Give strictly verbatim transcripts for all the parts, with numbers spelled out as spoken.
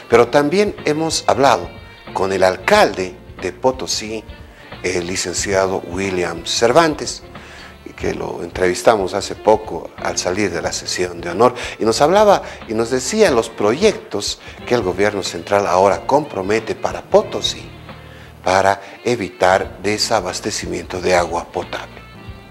Pero también hemos hablado con el alcalde de Potosí, el licenciado William Cervantes, que lo entrevistamos hace poco al salir de la sesión de honor, y nos hablaba y nos decía los proyectos que el gobierno central ahora compromete para Potosí para evitar desabastecimiento de agua potable.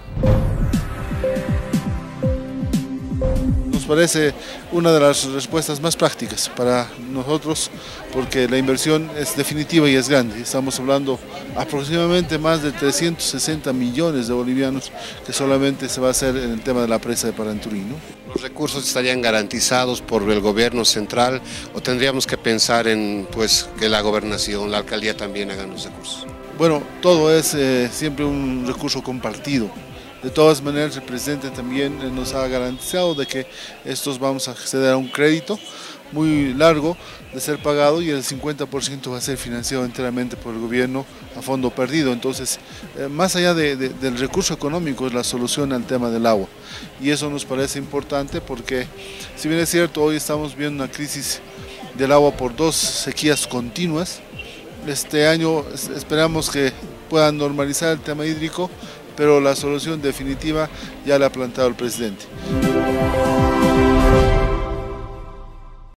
Nos parece una de las respuestas más prácticas para nosotros, porque la inversión es definitiva y es grande. Estamos hablando aproximadamente más de trescientos sesenta millones de bolivianos que solamente se va a hacer en el tema de la presa de Paranturí, ¿no? ¿Los recursos estarían garantizados por el gobierno central o tendríamos que pensar en pues, que la gobernación, la alcaldía también hagan los recursos? Bueno, todo es eh, siempre un recurso compartido. De todas maneras, el presidente también nos ha garantizado de que estos vamos a acceder a un crédito muy largo de ser pagado y el cincuenta por ciento va a ser financiado enteramente por el gobierno a fondo perdido. Entonces, eh, más allá de, de, del recurso económico es la solución al tema del agua. Y eso nos parece importante porque, si bien es cierto, hoy estamos viendo una crisis del agua por dos sequías continuas. Este año esperamos que puedan normalizar el tema hídrico, pero la solución definitiva ya la ha planteado el presidente.